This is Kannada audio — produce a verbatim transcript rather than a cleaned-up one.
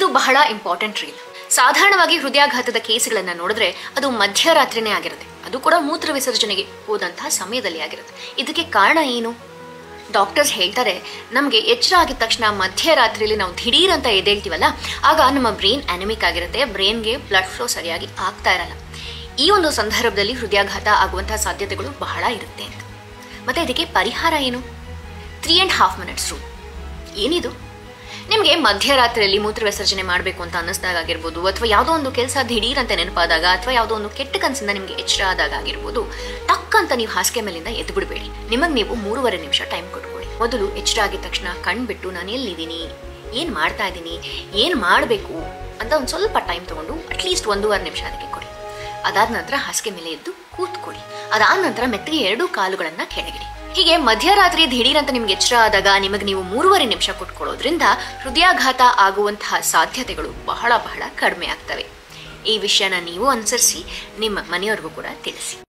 ಬಹಳ ಇಂಪಾರ್ಟೆಂಟ್ ರೀಲ್. ಸಾಧಾರಣವಾಗಿ ಹೃದಯಾಘಾತದ ಕೇಸ್ಗಳನ್ನು ನೋಡಿದ್ರೆ ಅದು ಮಧ್ಯರಾತ್ರಿನೇ ಆಗಿರುತ್ತೆ, ಅದು ಕೂಡ ಮೂತ್ರ ವಿಸರ್ಜನೆಗೆ ಹೋದಂತಹ ಸಮಯದಲ್ಲಿ ಆಗಿರುತ್ತೆ. ಇದಕ್ಕೆ ಕಾರಣ ಏನು? ಡಾಕ್ಟರ್ಸ್ ಹೇಳ್ತಾರೆ, ನಮಗೆ ಎಚ್ಚರ ಆಗಿದ ತಕ್ಷಣ ಮಧ್ಯರಾತ್ರಿಯಲ್ಲಿ ನಾವು ದಿಢೀರ್ ಅಂತ ಎದ್ದೇಳ್ತೀವಲ್ಲ, ಆಗ ನಮ್ಮ ಬ್ರೈನ್ ಅನಿಮಿಕ್ ಆಗಿರುತ್ತೆ, ಬ್ರೈನ್ಗೆ ಬ್ಲಡ್ ಫ್ಲೋ ಸರಿಯಾಗಿ ಆಗ್ತಾ ಇರಲ್ಲ. ಈ ಒಂದು ಸಂದರ್ಭದಲ್ಲಿ ಹೃದಯಾಘಾತ ಆಗುವಂತಹ ಸಾಧ್ಯತೆಗಳು ಬಹಳ ಇರುತ್ತೆ ಅಂತ. ಮತ್ತೆ ಇದಕ್ಕೆ ಪರಿಹಾರ ಏನು? Three and half minutes rule. ಏನಿದು? ನಿಮಗೆ ಮಧ್ಯರಾತ್ರಿಯಲ್ಲಿ ಮೂತ್ರ ವಿಸರ್ಜನೆ ಮಾಡಬೇಕು ಅಂತ ಅನ್ನಿಸ್ದಾಗ ಆಗಿರ್ಬೋದು, ಅಥವಾ ಯಾವುದೋ ಒಂದು ಕೆಲಸ ದಿಢೀರ್ ಅಂತ ನೆನಪಾದಾಗ, ಅಥವಾ ಯಾವುದೋ ಒಂದು ಕೆಟ್ಟ ಕನಸಿಂದ ನಿಮಗೆ ಎಚ್ಚರ ಆದಾಗ ಆಗಿರ್ಬೋದು, ಟಕ್ ಅಂತ ನೀವು ಹಾಸಿಗೆ ಮೇಲಿಂದ ಎದ್ದು ಬಿಡಬೇಡಿ. ನಿಮಗೆ ನೀವು ಮೂರುವರೆ ನಿಮಿಷ ಟೈಮ್ ಕೊಟ್ಕೊಳ್ಳಿ. ಮೊದಲು ಎಚ್ಚರ ಆಗಿದ ತಕ್ಷಣ ಕಣ್ಬಿಟ್ಟು ನಾನು ಎಲ್ಲಿದ್ದೀನಿ, ಏನು ಮಾಡ್ತಾ ಇದ್ದೀನಿ, ಏನು ಮಾಡಬೇಕು ಅಂತ ಒಂದು ಸ್ವಲ್ಪ ಟೈಮ್ ತಗೊಂಡು ಅಟ್ಲೀಸ್ಟ್ ಒಂದೂವರೆ ನಿಮಿಷ ಅದಕ್ಕೆ ಕೊಡಿ. ಅದಾದ ನಂತರ ಹಾಸಿಗೆ ಮೇಲೆ ಎದ್ದು ಕೂತ್ಕೊಳ್ಳಿ. ಅದಾದ ನಂತರ ಮೆತ್ತಗೆ ಎರಡೂ ಕಾಲುಗಳನ್ನು ಕೆಳಗಿಡಿ. ಹೀಗೆ ಮಧ್ಯರಾತ್ರಿ ದಿಢೀರ್ ಅಂತ ನಿಮ್ಗೆ ಎಚ್ಚರ ಆದಾಗ ನಿಮಗೆ ನೀವು ಮೂರುವರೆ ನಿಮಿಷ ಕೊಟ್ಕೊಳ್ಳೋದ್ರಿಂದ ಹೃದಯಾಘಾತ ಆಗುವಂತಹ ಸಾಧ್ಯತೆಗಳು ಬಹಳ ಬಹಳ ಕಡಿಮೆ ಆಗ್ತವೆ. ಈ ವಿಷಯನ ನೀವು ಅನುಸರಿಸಿ ನಿಮ್ಮ ಮನೆಯವ್ರಿಗೂ ಕೂಡ ತಿಳಿಸಿ.